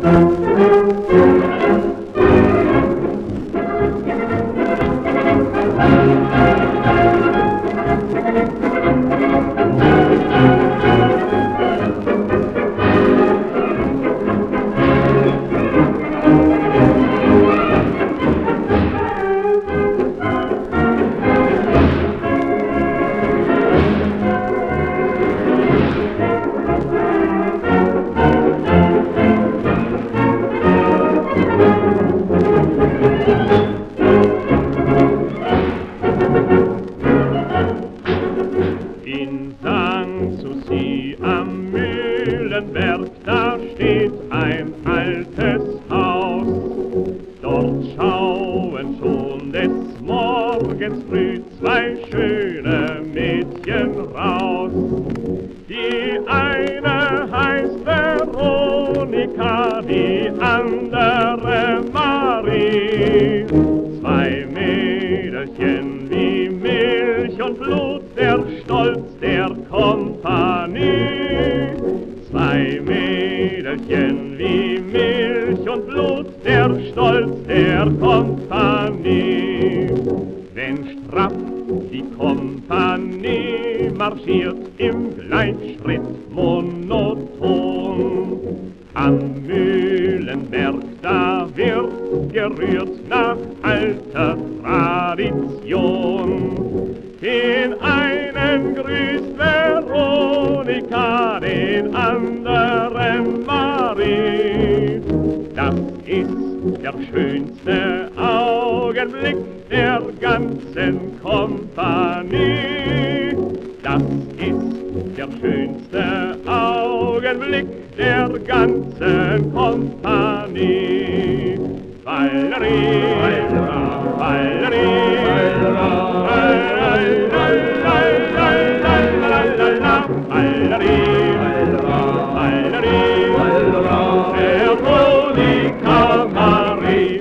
In Sanssouci am Mühlenberg, da steht ein altes Haus. Dort schauen schon des Morgens früh zwei schöne Mädchen raus. Die eine heißt Veronika, die andere Marie. Zwei Mädelchen wie Milch und Blut, der Stolz der Kompanie. Zwei Mädelchen wie Milch und Blut, der Stolz der Kompanie. Wenn straff die Kompanie marschiert im Gleichschritt monoton, am Mühlenberg, da wird gerührt nach alter Tradition. Den einen grüßt Veronika, den anderen Marie. Das ist der schönste Augenblick der ganzen Kompanie. Das ist der schönste Augenblick der ganzen Kompanie. Valerie, Valerie, Veronika Marie.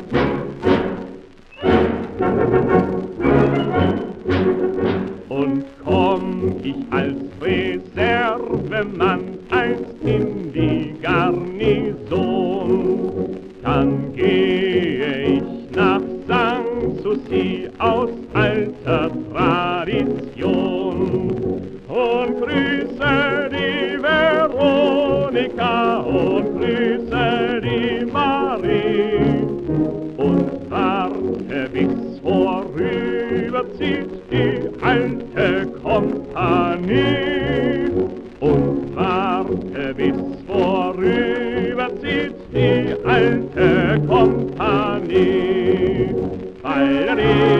Und komm ich als Reservemann einst in die Garnison, dann gehe ich nach Sanssouci aus alter Tradition und grüße die Veronika und grüße die Marie und warte, bis vorüberzieht die alte Kompanie. Und warte, bis vorüberzieht die alte Kompanie. Valerie,